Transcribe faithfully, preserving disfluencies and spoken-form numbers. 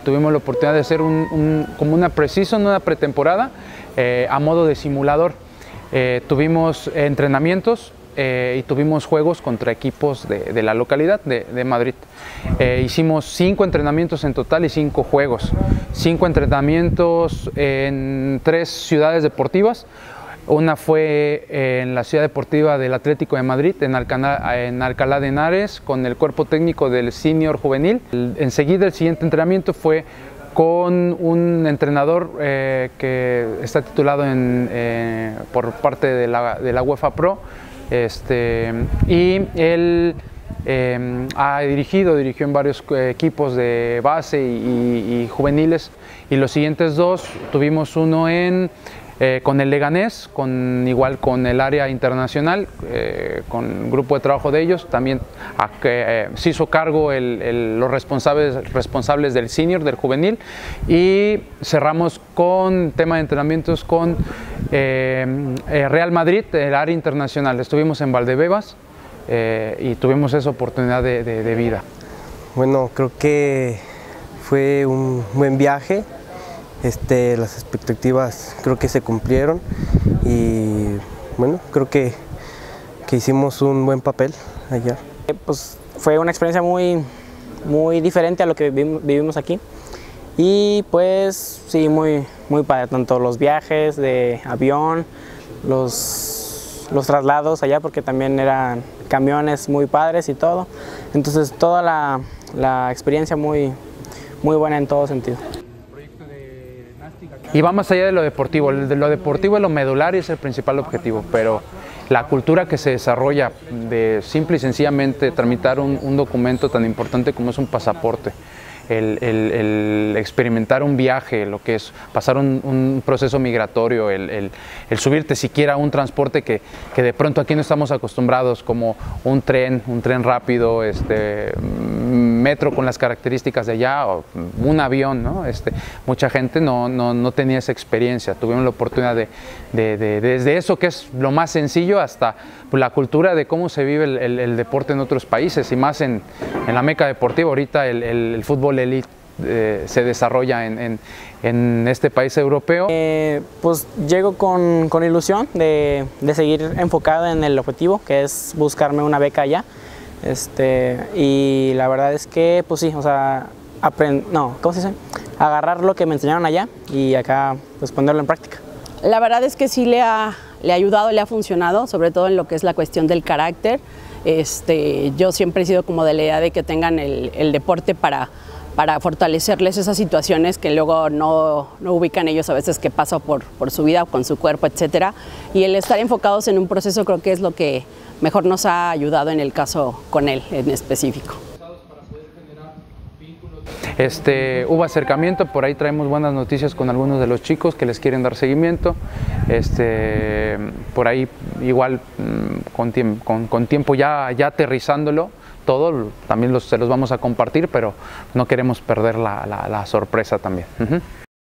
Tuvimos la oportunidad de hacer un, un, como una pre-season, una pretemporada eh, a modo de simulador. Eh, tuvimos entrenamientos eh, y tuvimos juegos contra equipos de, de la localidad de, de Madrid. Eh, hicimos cinco entrenamientos en total y cinco juegos. Cinco entrenamientos en tres ciudades deportivas. Una fue en la ciudad deportiva del Atlético de Madrid, en Alcalá, en Alcalá de Henares, con el cuerpo técnico del senior juvenil. Enseguida el siguiente entrenamiento fue con un entrenador eh, que está titulado en, eh, por parte de la, de la UEFA Pro, este, y él eh, ha dirigido, dirigió en varios equipos de base y, y, y juveniles, y los siguientes dos tuvimos uno en Eh, con el Leganés, con, igual con el área internacional, eh, con un grupo de trabajo de ellos, también a, eh, se hizo cargo el, el, los responsables, responsables del senior, del juvenil, y cerramos con tema de entrenamientos con eh, eh, Real Madrid, el área internacional. Estuvimos en Valdebebas eh, y tuvimos esa oportunidad de, de, de vida. Bueno, creo que fue un buen viaje. Este, las expectativas creo que se cumplieron y bueno, creo que, que hicimos un buen papel allá. Pues fue una experiencia muy, muy diferente a lo que vivimos aquí y pues sí, muy, muy padre, tanto los viajes de avión, los, los traslados allá, porque también eran camiones muy padres y todo, entonces toda la, la experiencia muy, muy buena en todo sentido. Y va más allá de lo deportivo. De lo deportivo es lo medular y es el principal objetivo, pero la cultura que se desarrolla de simple y sencillamente tramitar un, un documento tan importante como es un pasaporte, el, el, el experimentar un viaje, lo que es pasar un, un proceso migratorio, el, el, el subirte siquiera a un transporte que, que de pronto aquí no estamos acostumbrados, como un tren, un tren rápido, este, metro con las características de allá, o un avión, ¿no? Este, mucha gente no, no, no tenía esa experiencia. Tuvimos la oportunidad de, de, de, desde eso que es lo más sencillo hasta la cultura de cómo se vive el, el, el deporte en otros países, y más en, en la meca deportiva. Ahorita el, el, el fútbol elite eh, se desarrolla en, en, en este país europeo. Eh, pues llego con, con ilusión de, de seguir enfocado en el objetivo, que es buscarme una beca allá. Este, y la verdad es que, pues sí, o sea, aprend no, ¿cómo se dice? Agarrar lo que me enseñaron allá y acá pues ponerlo en práctica. La verdad es que sí le ha, le ha ayudado, le ha funcionado, sobre todo en lo que es la cuestión del carácter. Este, yo siempre he sido como de la idea de que tengan el, el deporte para, para fortalecerles esas situaciones que luego no, no ubican ellos a veces, que pasa por, por su vida, con su cuerpo, etcétera. Y el estar enfocados en un proceso creo que es lo que mejor nos ha ayudado en el caso con él en específico. Este, hubo acercamiento, por ahí traemos buenas noticias con algunos de los chicos que les quieren dar seguimiento. Este, por ahí igual con, tiempo, con, con tiempo ya, ya aterrizándolo todo, también los, se los vamos a compartir, pero no queremos perder la, la, la sorpresa también. Uh-huh.